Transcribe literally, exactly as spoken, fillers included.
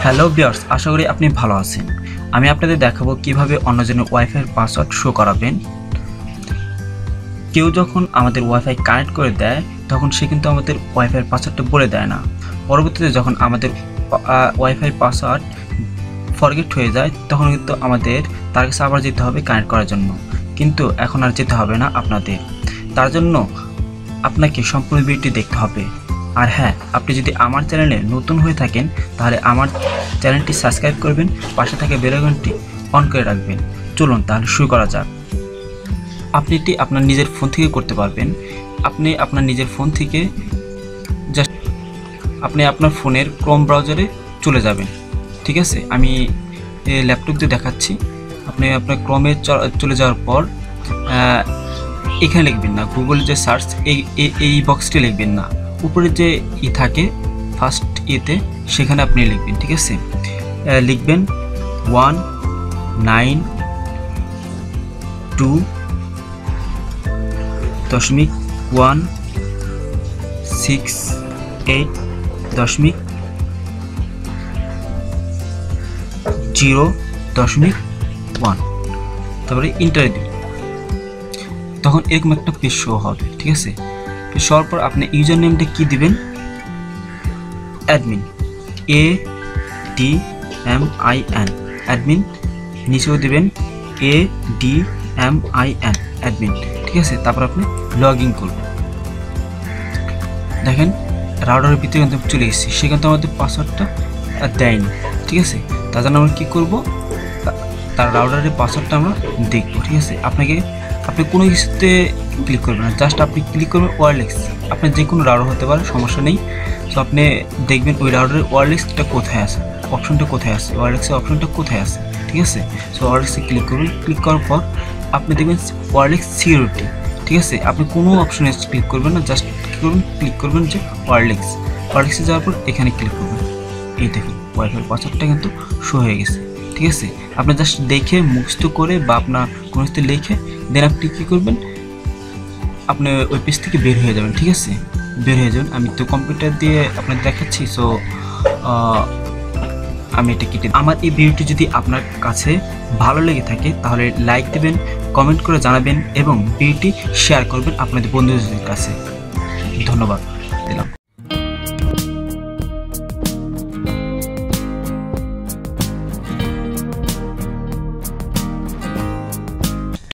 Hello viewers, আশা করি আপনি ভালো আছেন। আমি আপনাদের দেখাবো কিভাবে অন্যজনের ওয়াইফাইয়ের পাসওয়ার্ড শো করাবেন। কেউ যখন আমাদের ওয়াইফাই কানেক্ট করে দেয় তখন সে কিন্তু আমাদের ওয়াইফাইয়ের পাসওয়ার্ডটা বলে দেয় না। পরবর্তীতে যখন আমাদের ওয়াইফাই পাসওয়ার্ড ফরগেট হয়ে যায় তখন কিন্তু আমাদের তার কাছে আবার যেতে হবে কানেক্ট করার জন্য, কিন্তু এখন আর যেতে হবে না আপনাদের। তার জন্য আপনাকে সম্পূর্ণ ভিডিওটি দেখতে হবে। আর হ্যাঁ, আপনি যদি আমার চ্যানেলে নতুন হয়ে থাকেন তাহলে আমার চ্যানেলটি সাবস্ক্রাইব করবেন, পাশে থাকা বেল আইকনটি অন করে রাখবেন। চলুন তাহলে শুরু করা যাক। আপনি এটি আপনার নিজের ফোন থেকে করতে পারবেন। আপনি আপনার নিজের ফোন থেকে জাস্ট আপনি আপনার ফোনের ক্রোম ব্রাউজারে চলে যাবেন। ঠিক আছে, আমি ল্যাপটপ দিয়ে দেখাচ্ছি। আপনি আপনার ক্রোমে চলে যাওয়ার পর এখানে লিখবেন না, গুগল যে সার্চ এই এই বক্সটি লিখবেন না, উপরে যে ই থাকে ফার্স্ট ইতে সেখানে আপনি লিখবেন। ঠিক আছে, লিখবেন ওয়ান নাইন টু দশমিক ওয়ান সিক্স এইট দশমিক জিরো দশমিক ওয়ান, তারপরে ইন্টার দিন। তখন এরকম একটা পেজ শো হবে। ঠিক আছে, পেজ হওয়ার পর আপনি ইউজার নেমটা কী দিবেন? Admin, A D M I N, admin. নিচেও দেবেন A D M I N, admin. ঠিক আছে, তারপর আপনি লগ ইন করবেন। দেখেন রাউটারের ভিতরে কিন্তু চলে এসেছি, সে কিন্তু আমাদের পাসওয়ার্ডটা দেয়নি। ঠিক আছে, তার জন্য আমরা কী করবো, তার রাউটারের পাসওয়ার্ডটা আমরা দেখবো। ঠিক আছে, আপনাকে আপনি কোনো কিছুতে ক্লিক করবেন না, জাস্ট আপনি ক্লিক করবেন ওয়্যারলেস। আপনার যে কোনো রাউটার হতে পারে, সমস্যা নেই। সো আপনি দেখবেন ওই রাউটারের ওয়্যারলেসটা কোথায় আছে, অপশনটা কোথায় আছে, ওয়্যারলেসের অপশনটা কোথায় আছে। ঠিক আছে, সো ওয়্যারলেসে ক্লিক করবেন। ক্লিক করার পর আপনি দেখবেন ওয়্যারলেস সিকিউরিটি। ঠিক আছে, আপনি কোনো অপশনে ক্লিক করবেন না, জাস্ট কী করবেন, ক্লিক করবেন যে ওয়্যারলেস। ওয়্যারলেসে যাওয়ার পর এখানে ক্লিক করবেন। এই দেখুন ওয়াইফাই পাসওয়ার্ডটা কিন্তু শো হয়ে গেছে। ঠিক আছে, আপনি জাস্ট দেখে মুখস্থ করে বা আপনার কোনো কিছু লিখে দেন আপনি কী করবেন, আপনি ওই পেজ থেকে বের হয়ে যাবেন। ঠিক আছে, বের হয়ে যাবেন। আমি তো কম্পিউটার দিয়ে আপনাকে দেখাচ্ছি, সো আমি এটা কেটে। আমার এই ভিডিওটি যদি আপনার কাছে ভালো লেগে থাকে তাহলে লাইক দেবেন, কমেন্ট করে জানাবেন এবং ভিডিওটি শেয়ার করবেন আপনাদের বন্ধুদের কাছে। ধন্যবাদ দিলাম।